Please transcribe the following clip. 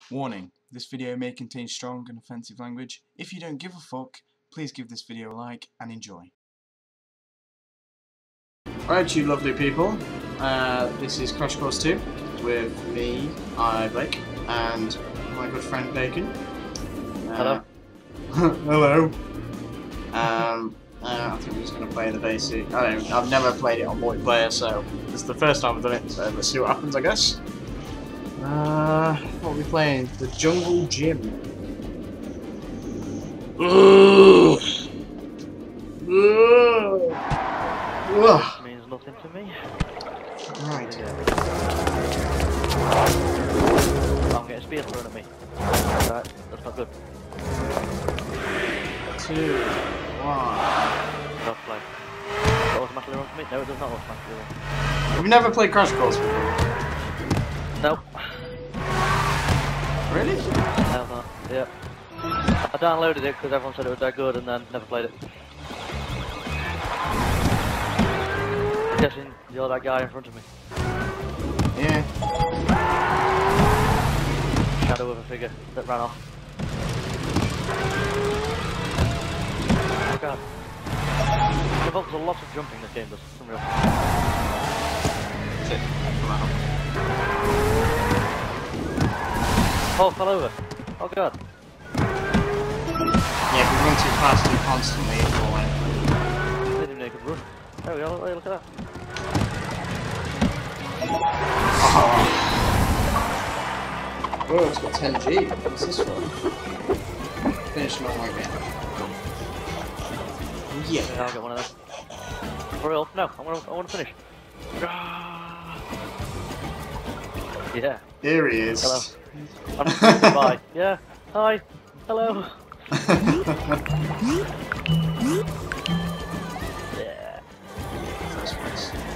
Warning, this video may contain strong and offensive language. If you don't give a fuck, please give this video a like and enjoy. Alright, you lovely people, this is Crash Course 2 with me, Blake, and my good friend Bacon. Hello. Hello. I think we're just going to play the basic. I've never played it on multiplayer, so this is the first time I've done it, so let's see what happens, I guess. What are we playing? The Jungle Gym. Means nothing to me. Right. I'm getting spear thrown at me. Right, that's not good. 2, 1. Not play. Does it automatically run for me? No, it does not automatically run. We've never played Crash Course before. Nope. Really? Hell no. Yeah. I downloaded it because everyone said it was that good and then never played it. I'm guessing you're that guy in front of me. Yeah. Shadow of a figure that ran off. Oh god. It involves a lot of jumping this game does, for some reason. That's it. Come on. Oh, fell over. Oh god. Yeah, if we run too fast and constantly, it will win. I didn't even know you could run. There we go, look at that. Oh, it's got 10G. What's this for? Finish normal again. Yeah. I'll get one of them. For real? No, I want to finish. Yeah. Here he is. Hello. I'm just saying bye. Yeah. Hi. Hello. Yeah.